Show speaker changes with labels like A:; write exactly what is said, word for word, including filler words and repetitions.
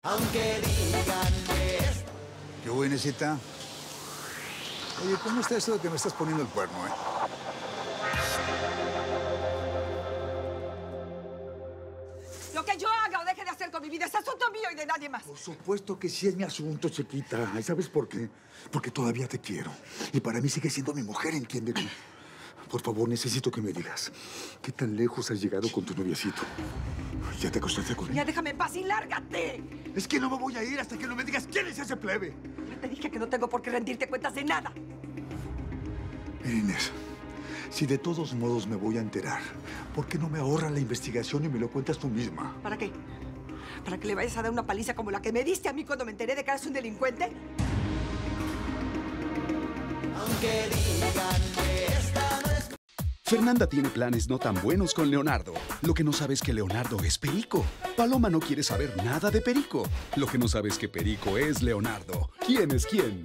A: Aunque digan que es...
B: ¿Qué buenecita? Oye, ¿cómo está eso de que me estás poniendo el cuerno, eh?
C: Lo que yo haga o deje de hacer con mi vida es asunto mío y de nadie más.
B: Por supuesto que sí es mi asunto, chiquita. ¿Y sabes por qué? Porque todavía te quiero. Y para mí sigue siendo mi mujer, entiéndeme. Por favor, necesito que me digas, ¿qué tan lejos has llegado con tu noviecito? ¿Ya te acostaste con él?
C: Ya déjame en paz y lárgate.
B: Es que no me voy a ir hasta que no me digas quién es ese plebe.
C: Ya te dije que no tengo por qué rendirte cuentas de nada.
B: Mira, Inés, si de todos modos me voy a enterar, ¿por qué no me ahorras la investigación y me lo cuentas tú misma?
C: ¿Para qué? ¿Para que le vayas a dar una paliza como la que me diste a mí cuando me enteré de que eres un delincuente?
A: Aunque digan que esta no es...
D: Fernanda tiene planes no tan buenos con Leonardo. Lo que no sabe es que Leonardo es Perico. Paloma no quiere saber nada de Perico. Lo que no sabe es que Perico es Leonardo. ¿Quién es quién?